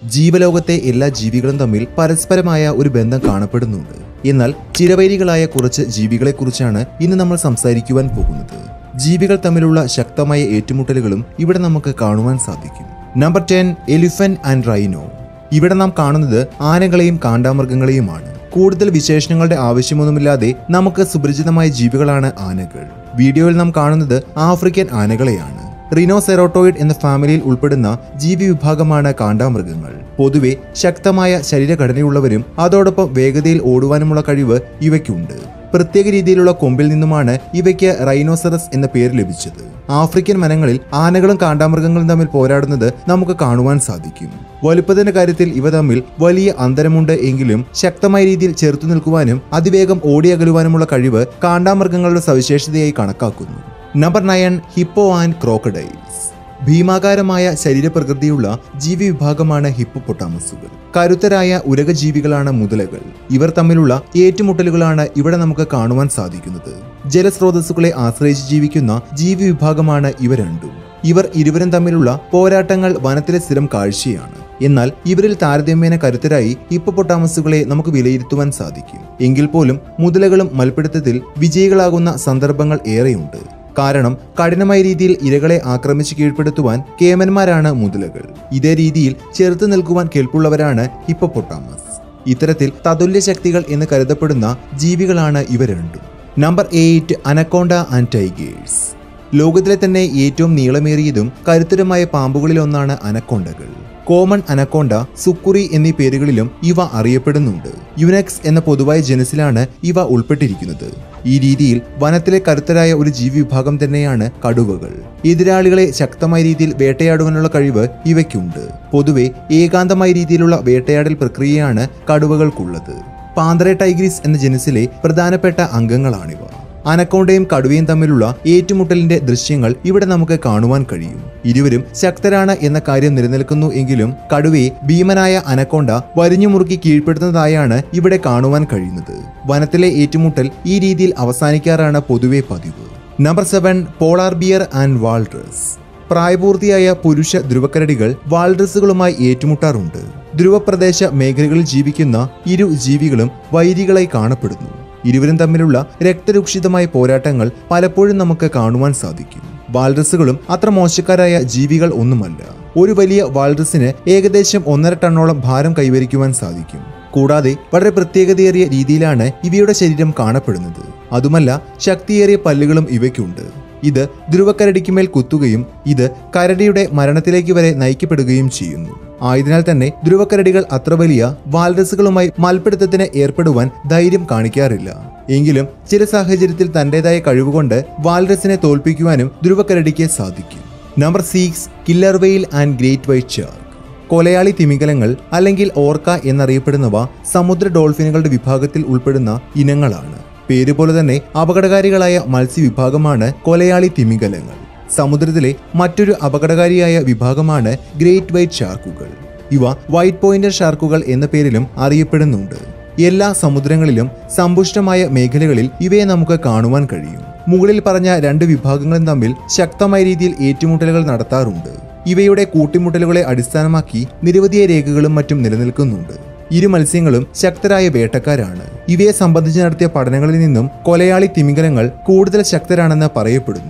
ജീവലോകത്തെ എല്ലാ ജീവികളും തമ്മിൽ പരസ്പരമായ ഒരു ബന്ധം കാണപ്പെടുന്നുണ്ട്. എന്നാൽ ചിരവൈരികളായ കുറച്ച് ജീവികളെക്കുറിച്ചാണ് ഇന്ന് നമ്മൾ സംസാരിക്കുവാൻ പോകുന്നത്. ജീവികൾ തമ്മിലുള്ള ശക്തമായ ഏറ്റുമുട്ടലുകളും ഇവിടെ നമുക്ക് കാണുവാൻ സാധിക്കും. Number 10, elephant and rhino. ഇവിടെ നാം കാണുന്നത് ആനകളെയും കാണ്ടാമൃഗങ്ങളെയുമാണ്. കൂടുതൽ വിശേഷണങ്ങളുടെ ആവശ്യമൊന്നുമില്ലാതെ നമുക്ക് സുപരിചിതമായ ജീവികളാണ് ആനകൾ. വീഡിയോയിൽ നാം കാണുന്നത് ആഫ്രിക്കൻ ആനകളെയാണ്. റിനോസെറോട്ടോയിഡ് എന്ന ഫാമിലിയിൽ ഉൾപ്പെടുന്ന ജീവി വിഭാഗമാണ് കാണ്ടാമൃഗങ്ങൾ. പൊതുവെ ശക്തമായ ശരീരഘടനയുള്ളവരും അതോടൊപ്പം വേഗതയിൽ ഓടുവാനുമുള്ള കഴിവ് ഇവയ്ക്കുണ്ട്. പ്രത്യേക രീതിയിലുള്ള കൊമ്പിൽ നിന്നുമാണ് ഇവയ്ക്ക് റൈനോസറസ് എന്ന പേര് ലഭിച്ചത്. ആഫ്രിക്കൻ വനങ്ങളിൽ ആനകളും കാണ്ടാമൃഗങ്ങളും തമ്മിൽ പോരാടുന്നത് നമുക്ക് കാണുവാൻ സാധിക്കും. വലുപ്പത്തിന്റെ കാര്യത്തിൽ ഇവ തമ്മിൽ വലിയ അന്തരമുണ്ട് എങ്കിലും ശക്തമായ രീതിയിൽ ചെറുത്തു നിൽക്കുവാനും അതിവേഗം ഓടിയകലുവാനുമുള്ള കഴിവ് കാണ്ടാമൃഗങ്ങളുടെ സവിശേഷതയായി കണക്കാക്കുന്നു. Number 9, hippo and crocodiles. ഭീമാകാരമായ ശരീരപ്രകൃതിയുള്ള ജീവി വിഭാഗമാണ് ഹിപ്പോപ്പൊട്ടാമസുകൾ. കരുത്തരായ ഉരകജീവികളാണ് മുതലകൾ. ഇവർ തമ്മിലുള്ള ഏറ്റുമുട്ടലുകളാണ് ഇവിടെ നമുക്ക് കാണുവാൻ സാധിക്കുന്നത്. ജലസ്രോതസ്സുകളെ ആശ്രയിച്ച് ജീവിക്കുന്ന ജീവി വിഭാഗമാണ് ഇവ രണ്ടും. ഇവർ ഇരുവരും തമ്മിലുള്ള പോരാട്ടങ്ങൾ വനത്തിലെ സ്ഥിരം കാഴ്ചയാണ്. എന്നാൽ ഇവരിൽ താരതമ്യേന കരുത്തരായി ഹിപ്പോപ്പൊട്ടാമസുകളെ നമുക്ക് വിലയിരുത്തുവാൻ സാധിക്കും. എങ്കിൽ പോലും മുതലകളും മൽപ്പിടുത്തത്തിൽ വിജയികളാകുന്ന സന്ദർഭങ്ങൾ ഏറെയുണ്ട്. കാരണം കഠിനമായ രീതിയിൽ ഇരകളെ ആക്രമിച്ച് കീഴ്പ്പെടുത്തുവാൻ കേമന്മാരാണ് മുതലകൾ. ഇതേ രീതിയിൽ ചെറുത്തു നിൽക്കുവാൻ കെൽപ്പുള്ളവരാണ് ഹിപ്പോപ്പൊട്ടാമസ്. ഇത്തരത്തിൽ തതുല്യ ശക്തികൾ എന്ന് കരുതപ്പെടുന്ന ജീവികളാണ് ഇവ രണ്ടും. Number 8, anaconda and tigers. ലോകത്തിലെ തന്നെ ഏറ്റവും നീളമേറിയതും കരുത്തരുമായ പാമ്പുകളിലൊന്നാണ് അനക്കോണ്ടകൾ. കോമൺ അനക്കോണ്ട, സുക്കുറി എന്നീ പേരുകളിലും ഇവ അറിയപ്പെടുന്നുണ്ട്. യുനെക്സ് എന്ന പൊതുവായ ജനസിലാണ് ഇവ ഉൾപ്പെട്ടിരിക്കുന്നത്. ഈ രീതിയിൽ വനത്തിലെ കരുത്തരായ ഒരു ജീവി വിഭാഗം തന്നെയാണ് കടുവകൾ. എതിരാളികളെ ശക്തമായ രീതിയിൽ വേട്ടയാടുവാനുള്ള കഴിവ് ഇവയ്ക്കുണ്ട്. പൊതുവെ ഏകാന്തമായ രീതിയിലുള്ള വേട്ടയാടൽ പ്രക്രിയയാണ് കടുവകൾക്കുള്ളത്. പാന്തറ ടൈഗ്രിസ് എന്ന ജനസിലെ പ്രധാനപ്പെട്ട അംഗങ്ങളാണിവ. അനക്കോണ്ടയും കടുവയും തമ്മിലുള്ള ഏറ്റുമുട്ടലിന്റെ ദൃശ്യങ്ങൾ ഇവിടെ നമുക്ക് കാണുവാൻ കഴിയും. ഇരുവരും ശക്തരാണ് എന്ന കാര്യം നിലനിൽക്കുന്നു എങ്കിലും കടുവയെ ഭീമനായ അനക്കോണ്ട വരിഞ്ഞു മുറുക്കി കീഴ്പ്പെടുത്തുന്നതായാണ് ഇവിടെ കാണുവാൻ കഴിയുന്നത്. വനത്തിലെ ഏറ്റുമുട്ടൽ ഈ രീതിയിൽ അവസാനിക്കാറാണ് പൊതുവെ പതിവ്. Number 7, polar bear and walrus. പ്രായപൂർത്തിയായ പുരുഷ ധ്രുവക്കരടികൾ വാൾറസുകളുമായി ഏറ്റുമുട്ടാറുണ്ട്. ധ്രുവപ്രദേശ മേഖലകളിൽ ജീവിക്കുന്ന ഇരു ജീവികളും വൈരികളായി കാണപ്പെടുന്നു. ഇരുവരും തമ്മിലുള്ള രക്തരൂക്ഷിതമായ പോരാട്ടങ്ങൾ പലപ്പോഴും നമുക്ക് കാണുവാൻ സാധിക്കും. വാൾറസുകളും അത്ര മോശക്കാരായ ജീവികൾ ഒന്നുമല്ല. ഒരു വലിയ വാൾറസിന് ഏകദേശം 1.5 ടണ്ണോളം ഭാരം കൈവരിക്കുവാൻ സാധിക്കും. കൂടാതെ വളരെ പ്രത്യേകതയേറിയ രീതിയിലാണ് ഇവയുടെ ശരീരം കാണപ്പെടുന്നത്. അതുമല്ല, ശക്തിയേറിയ പല്ലുകളും ഇവയ്ക്കുണ്ട്. ഇത് ധ്രുവക്കരടിക്കുമേൽ കുത്തുകയും ഇത് കരടിയുടെ മരണത്തിലേക്ക് വരെ നയിക്കപ്പെടുകയും ചെയ്യുന്നു. ആയതിനാൽ തന്നെ ധ്രുവക്കരടികൾ അത്ര വലിയ വാൽറസുകളുമായി മൽപ്പിടുത്തത്തിന് ഏർപ്പെടുവാൻ ധൈര്യം കാണിക്കാറില്ല. എങ്കിലും ചില സാഹചര്യത്തിൽ തന്റേതായ കഴിവുകൊണ്ട് വാൽറസിനെ തോൽപ്പിക്കുവാനും ധ്രുവക്കരടിക്ക് സാധിക്കും. Number 6, killer whale and great white shark. കൊലയാളി തിമിംഗലങ്ങൾ അല്ലെങ്കിൽ ഓർക്ക എന്നറിയപ്പെടുന്നവ സമുദ്ര ഡോൾഫിനുകളുടെ വിഭാഗത്തിൽ ഉൾപ്പെടുന്ന ഇനങ്ങളാണ്. പേരുപോലെ തന്നെ അപകടകാരികളായ മത്സ്യവിഭാഗമാണ് കൊലയാളി തിമിംഗലങ്ങൾ. സമുദ്രത്തിലെ മറ്റൊരു അപകടകാരിയായ വിഭാഗമാണ് ഗ്രേറ്റ് വൈറ്റ് ഷാർക്കുകൾ. ഇവ വൈറ്റ് പോയിന്റർ ഷാർക്കുകൾ എന്ന പേരിലും അറിയപ്പെടുന്നുണ്ട്. എല്ലാ സമുദ്രങ്ങളിലും സമ്പുഷ്ടമായ മേഖലകളിൽ ഇവയെ നമുക്ക് കാണുവാൻ കഴിയും. മുകളിൽ പറഞ്ഞ 2 വിഭാഗങ്ങളും തമ്മിൽ ശക്തമായ രീതിയിൽ ഏറ്റുമുട്ടലുകൾ നടത്താറുണ്ട്. ഇവയുടെ കൂട്ടിമുട്ടലുകളെ അടിസ്ഥാനമാക്കി നിരവധിയായ രേഖകളും മറ്റും നിലനിൽക്കുന്നുണ്ട്. ഇരു മത്സ്യങ്ങളും ശക്തരായ വേട്ടക്കാരാണ്. ഇവയെ സംബന്ധിച്ച് നടത്തിയ പഠനങ്ങളിൽ നിന്നും കൊലയാളി തിമിംഗലങ്ങൾ കൂടുതൽ ശക്തരാണെന്ന് പറയപ്പെടുന്നു.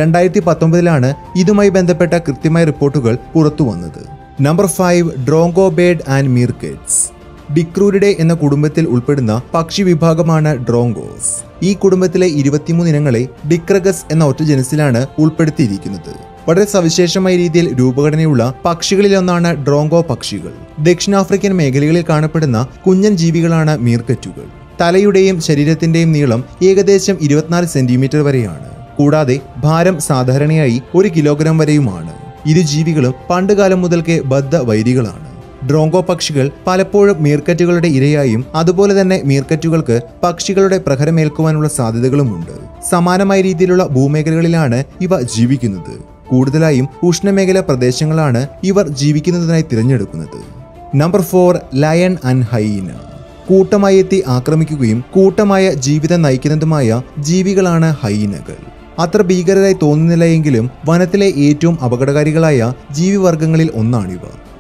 2019 ഇതുമായി ബന്ധപ്പെട്ട കൃത്യമായ റിപ്പോർട്ടുകൾ പുറത്തു വന്നത്. Number 5, drongo bird and meerkats. ഡിക്രൂരിഡെ എന്ന കുടുംബത്തിൽ ഉൾപ്പെടുന്ന പക്ഷി വിഭാഗമാണ് ഡ്രോങ്കോസ്. ഈ കുടുംബത്തിലെ 23 ഇനങ്ങളെ ഡിക്രഗസ് എന്ന ഒറ്റ ജനസിലാണ് ഉൾപ്പെടുത്തിയിരിക്കുന്നത്. വളരെ സവിശേഷമായ രീതിയിൽ രൂപഘടനയുള്ള പക്ഷികളിലൊന്നാണ് ഡ്രോങ്കോ പക്ഷികൾ. ദക്ഷിണാഫ്രിക്കൻ മേഖലകളിൽ കാണപ്പെടുന്ന കുഞ്ഞൻ ജീവികളാണ് മീർക്കറ്റുകൾ. തലയുടെയും ശരീരത്തിന്റെയും നീളം ഏകദേശം 24 സെന്റിമീറ്റർ വരെയാണ്. കൂടാതെ ഭാരം സാധാരണയായി 1 കിലോഗ്രാം വരെയുമാണ്. ഇരു ജീവികളും പണ്ടുകാലം മുതൽക്കേ ബദ്ധ വൈരികളാണ്. ഡ്രോങ്കോ പക്ഷികൾ പലപ്പോഴും മീർക്കറ്റുകളുടെ ഇരയായും അതുപോലെ തന്നെ മീർക്കറ്റുകൾക്ക് പക്ഷികളുടെ പ്രഹരമേൽക്കുവാനുള്ള സാധ്യതകളുമുണ്ട്. സമാനമായ രീതിയിലുള്ള ഭൂമേഖലകളിലാണ് ഇവ ജീവിക്കുന്നത്. കൂടുതലായും ഉഷ്ണമേഖല പ്രദേശങ്ങളാണ് ഇവർ ജീവിക്കുന്നതിനായി തിരഞ്ഞെടുക്കുന്നത്. Number 4, lion and hyena. കൂട്ടമായി എത്തി ആക്രമിക്കുകയും കൂട്ടമായ ജീവിതം നയിക്കുന്നതുമായ ജീവികളാണ് ഹൈനകൾ. അത്ര ഭീകരരായി തോന്നുന്നില്ല എങ്കിലും വനത്തിലെ ഏറ്റവും അപകടകാരികളായ ജീവിവർഗങ്ങളിൽ ഒന്നാണിവ.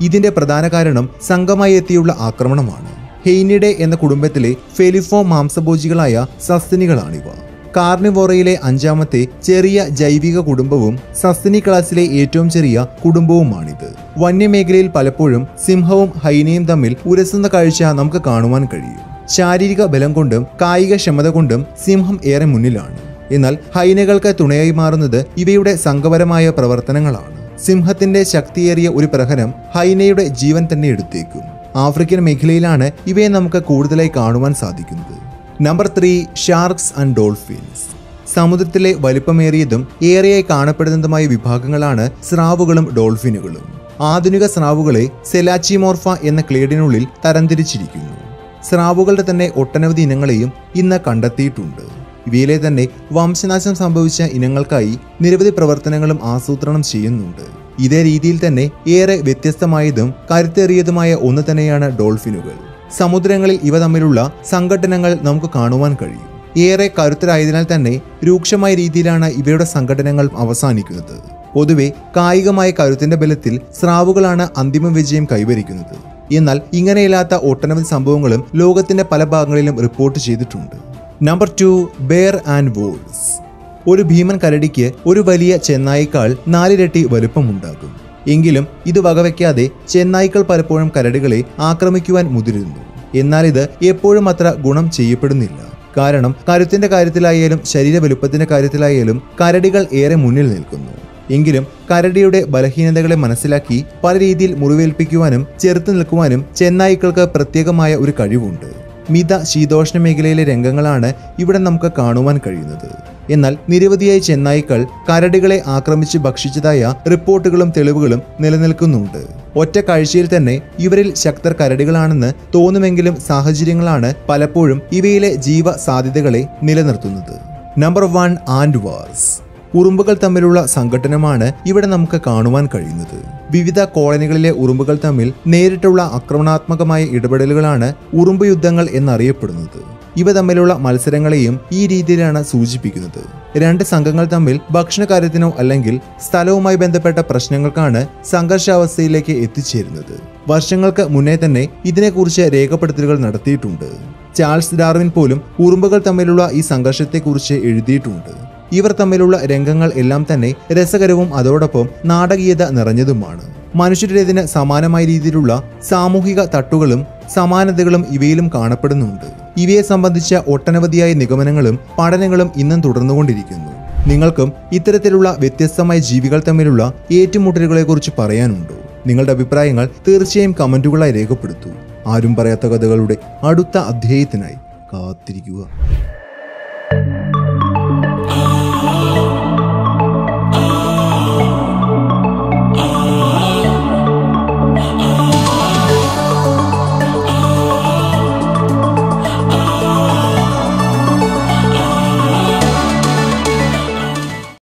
ഇതിന്റെ പ്രധാന കാരണം സംഘമായി എത്തിയുള്ള ആക്രമണമാണ്. ഹെയ്നിഡെ എന്ന കുടുംബത്തിലെ ഫെലിഫോം മാംസഭോജികളായ സസ്തനികളാണിവ. കാർണിവോറയിലെ 5ാമത്തെ ചെറിയ ജൈവിക കുടുംബവും സസ്തനി ക്ലാസിലെ ഏറ്റവും ചെറിയ കുടുംബവുമാണിത്. വന്യമേഖലയിൽ പലപ്പോഴും സിംഹവും ഹൈനയും തമ്മിൽ ഉരസുന്ന കാഴ്ച നമുക്ക് കാണുവാൻ കഴിയും. ശാരീരിക ബലം കൊണ്ടും കായിക ക്ഷമത കൊണ്ടും സിംഹം ഏറെ മുന്നിലാണ്. എന്നാൽ ഹൈനകൾക്ക് തുണയായി മാറുന്നത് ഇവയുടെ സംഘപരമായ പ്രവർത്തനങ്ങളാണ്. സിംഹത്തിന്റെ ശക്തിയേറിയ ഒരു പ്രഹരം ഹൈനയുടെ ജീവൻ തന്നെ എടുത്തേക്കും. ആഫ്രിക്കൻ മേഖലയിലാണ് ഇവയെ നമുക്ക് കൂടുതലായി കാണുവാൻ സാധിക്കുന്നത്. Number 3, sharks and dolphins. സമുദ്രത്തിലെ വലിപ്പമേറിയതും ഏറെയായി കാണപ്പെടുന്നതുമായ വിഭാഗങ്ങളാണ് സ്രാവുകളും ഡോൾഫിനുകളും. ആധുനിക സ്രാവുകളെ സെലാച്ചിമോർഫ എന്ന ക്ലേഡിനുള്ളിൽ തരംതിരിച്ചിരിക്കുന്നു. സ്രാവുകളുടെ തന്നെ ഒട്ടനവധി ഇനങ്ങളെയും ഇന്ന് കണ്ടെത്തിയിട്ടുണ്ട്. ഇവയിലെ തന്നെ വംശനാശം സംഭവിച്ച ഇനങ്ങൾക്കായി നിരവധി പ്രവർത്തനങ്ങളും ആസൂത്രണം ചെയ്യുന്നുണ്ട്. ഇതേ രീതിയിൽ തന്നെ ഏറെ വ്യത്യസ്തമായതും കരുത്തേറിയതുമായ ഒന്ന് തന്നെയാണ് ഡോൾഫിനുകൾ. സമുദ്രങ്ങളിൽ ഇവ തമ്മിലുള്ള സംഘട്ടനങ്ങൾ നമുക്ക് കാണുവാൻ കഴിയും. ഏറെ കരുത്തരായതിനാൽ തന്നെ രൂക്ഷമായ രീതിയിലാണ് ഇവയുടെ സംഘട്ടനങ്ങൾ അവസാനിക്കുന്നത്. പൊതുവെ കായികമായ കരുത്തിന്റെ ബലത്തിൽ സ്രാവുകളാണ് അന്തിമ വിജയം കൈവരിക്കുന്നത്. എന്നാൽ ഇങ്ങനെയില്ലാത്ത ഒട്ടനവധി സംഭവങ്ങളും ലോകത്തിന്റെ പല ഭാഗങ്ങളിലും റിപ്പോർട്ട് ചെയ്തിട്ടുണ്ട്. Number 2, bear and wolves. ഒരു ഭീമൻ കരടിക്ക് ഒരു വലിയ ചെന്നായിക്കാൾ 4 ഇരട്ടി വലുപ്പമുണ്ടാകും. എങ്കിലും ഇത് വകവയ്ക്കാതെ ചെന്നായ്ക്കൾ പലപ്പോഴും കരടികളെ ആക്രമിക്കുവാൻ മുതിരുന്നു. എന്നാൽ ഇത് എപ്പോഴും അത്ര ഗുണം ചെയ്യപ്പെടുന്നില്ല. കാരണം കരുത്തിന്റെ കാര്യത്തിലായാലും ശരീര വലുപ്പത്തിന്റെ കാര്യത്തിലായാലും കരടികൾ ഏറെ മുന്നിൽ നിൽക്കുന്നു. എങ്കിലും കരടിയുടെ ബലഹീനതകളെ മനസ്സിലാക്കി പല രീതിയിൽ മുറിവേൽപ്പിക്കുവാനും ചെറുത്തു നിൽക്കുവാനും ചെന്നായ്ക്കൾക്ക് പ്രത്യേകമായ ഒരു കഴിവുണ്ട്. മിത ശീതോഷ്ണ മേഖലയിലെ രംഗങ്ങളാണ് ഇവിടെ നമുക്ക് കാണുവാൻ കഴിയുന്നത്. എന്നാൽ നിരവധിയായ ചെന്നായ്ക്കൾ കരടികളെ ആക്രമിച്ച് ഭക്ഷിച്ചതായ റിപ്പോർട്ടുകളും തെളിവുകളും നിലനിൽക്കുന്നുണ്ട്. ഒറ്റ കാഴ്ചയിൽ തന്നെ ഇവരിൽ ശക്തർ കരടികളാണെന്ന് തോന്നുമെങ്കിലും സാഹചര്യങ്ങളാണ് പലപ്പോഴും ഇവയിലെ ജീവ സാധ്യതകളെ നിലനിർത്തുന്നത്. Number 1, ant wars. ഉറുമ്പുകൾ തമ്മിലുള്ള സംഘട്ടനമാണ് ഇവിടെ നമുക്ക് കാണുവാൻ കഴിയുന്നത്. വിവിധ കോളനികളിലെ ഉറുമ്പുകൾ തമ്മിൽ നേരിട്ടുള്ള ആക്രമണാത്മകമായ ഇടപെടലുകളാണ് ഉറുമ്പ് യുദ്ധങ്ങൾ എന്നറിയപ്പെടുന്നത്. ഇവ തമ്മിലുള്ള മത്സരങ്ങളെയും ഈ രീതിയിലാണ് സൂചിപ്പിക്കുന്നത്. 2 സംഘങ്ങൾ തമ്മിൽ ഭക്ഷണകാര്യത്തിനോ അല്ലെങ്കിൽ സ്ഥലവുമായി ബന്ധപ്പെട്ട പ്രശ്നങ്ങൾക്കാണ് സംഘർഷാവസ്ഥയിലേക്ക് എത്തിച്ചേരുന്നത്. വർഷങ്ങൾക്ക് മുന്നേ തന്നെ ഇതിനെക്കുറിച്ച് രേഖപ്പെടുത്തലുകൾ നടത്തിയിട്ടുണ്ട്. ചാൾസ് ഡാർവിൻ പോലും ഉറുമ്പുകൾ തമ്മിലുള്ള ഈ സംഘർഷത്തെക്കുറിച്ച് എഴുതിയിട്ടുണ്ട്. ഇവർ തമ്മിലുള്ള രംഗങ്ങൾ എല്ലാം തന്നെ രസകരവും അതോടൊപ്പം നാടകീയത നിറഞ്ഞതുമാണ്. മനുഷ്യരുടേതിന് സമാനമായ രീതിയിലുള്ള സാമൂഹിക തട്ടുകളും സമാനതകളും ഇവയിലും കാണപ്പെടുന്നുണ്ട്. ഇവയെ സംബന്ധിച്ച ഒട്ടനവധിയായ നിഗമനങ്ങളും പഠനങ്ങളും ഇന്നും തുടർന്നുകൊണ്ടിരിക്കുന്നു. നിങ്ങൾക്കും ഇത്തരത്തിലുള്ള വ്യത്യസ്തമായ ജീവികൾ തമ്മിലുള്ള ഏറ്റുമുട്ടലുകളെക്കുറിച്ച് പറയാനുണ്ടോ? നിങ്ങളുടെ അഭിപ്രായങ്ങൾ തീർച്ചയായും കമന്റുകളായി രേഖപ്പെടുത്തൂ. ആരും പറയാത്ത കഥകളുടെ അടുത്ത അധ്യായത്തിനായി കാത്തിരിക്കുക.